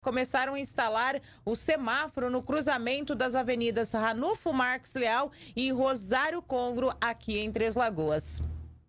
Começaram a instalar o semáforo no cruzamento das avenidas Ranulfo Marques Leal e Rosário Congro, aqui em Três Lagoas.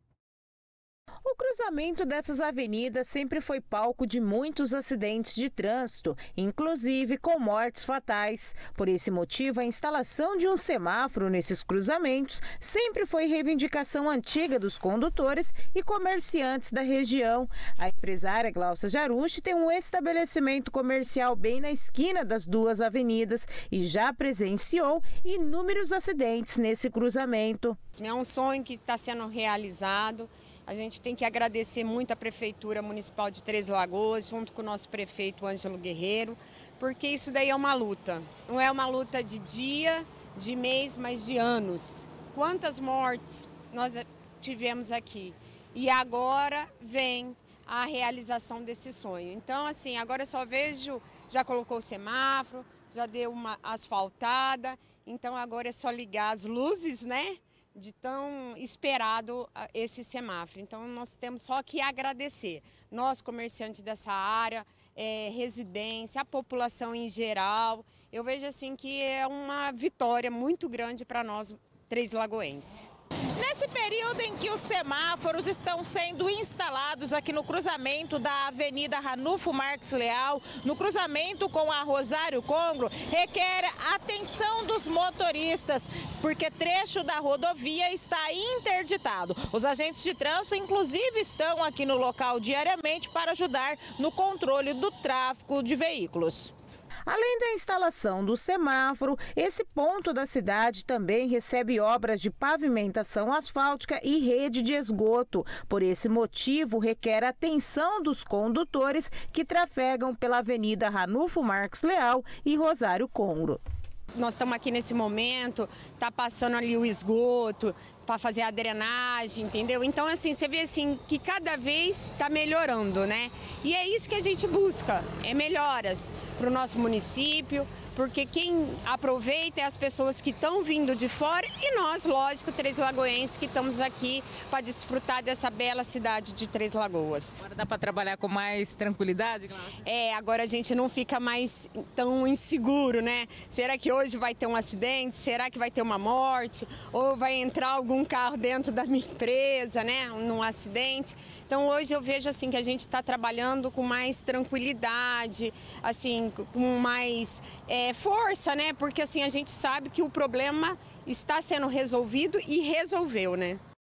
O cruzamento dessas avenidas sempre foi palco de muitos acidentes de trânsito, inclusive com mortes fatais. Por esse motivo, a instalação de um semáforo nesses cruzamentos sempre foi reivindicação antiga dos condutores e comerciantes da região. A empresária Glaucia Jarucci tem um estabelecimento comercial bem na esquina das duas avenidas e já presenciou inúmeros acidentes nesse cruzamento. É um sonho que está sendo realizado. A gente tem que agradecer muito a Prefeitura Municipal de Três Lagoas, junto com o nosso prefeito Ângelo Guerreiro, porque isso daí é uma luta. Não é uma luta de dia, de mês, mas de anos. Quantas mortes nós tivemos aqui? E agora vem a realização desse sonho. Então, assim, agora eu só vejo, já colocou o semáforo, já deu uma asfaltada, então agora é só ligar as luzes, né? De tão esperado esse semáforo. Então nós temos só que agradecer. Nós, comerciantes dessa área, residência, a população em geral, eu vejo assim que é uma vitória muito grande para nós, três lagoenses. Nesse período em que os semáforos estão sendo instalados aqui no cruzamento da Avenida Ranulfo Marques Leal, no cruzamento com a Rosário Congro, requer atenção dos motoristas, porque trecho da rodovia está interditado. Os agentes de trânsito, inclusive, estão aqui no local diariamente para ajudar no controle do tráfego de veículos. Além da instalação do semáforo, esse ponto da cidade também recebe obras de pavimentação asfáltica e rede de esgoto. Por esse motivo, requer atenção dos condutores que trafegam pela Avenida Ranulfo Marques Leal e Rosário Congro. Nós estamos aqui nesse momento, está passando ali o esgoto para fazer a drenagem, entendeu? Então, assim, você vê assim que cada vez está melhorando, né? E é isso que a gente busca, é melhoras para o nosso município, porque quem aproveita é as pessoas que estão vindo de fora e nós, lógico, Três Lagoenses, que estamos aqui para desfrutar dessa bela cidade de Três Lagoas. Agora dá para trabalhar com mais tranquilidade, Glaucia? Agora a gente não fica mais tão inseguro, né? Será que hoje vai ter um acidente? Será que vai ter uma morte? Ou vai entrar algum carro dentro da minha empresa, né? Num acidente? Então hoje eu vejo assim que a gente está trabalhando com mais tranquilidade, assim, com mais força, né? Porque assim a gente sabe que o problema está sendo resolvido e resolveu, né?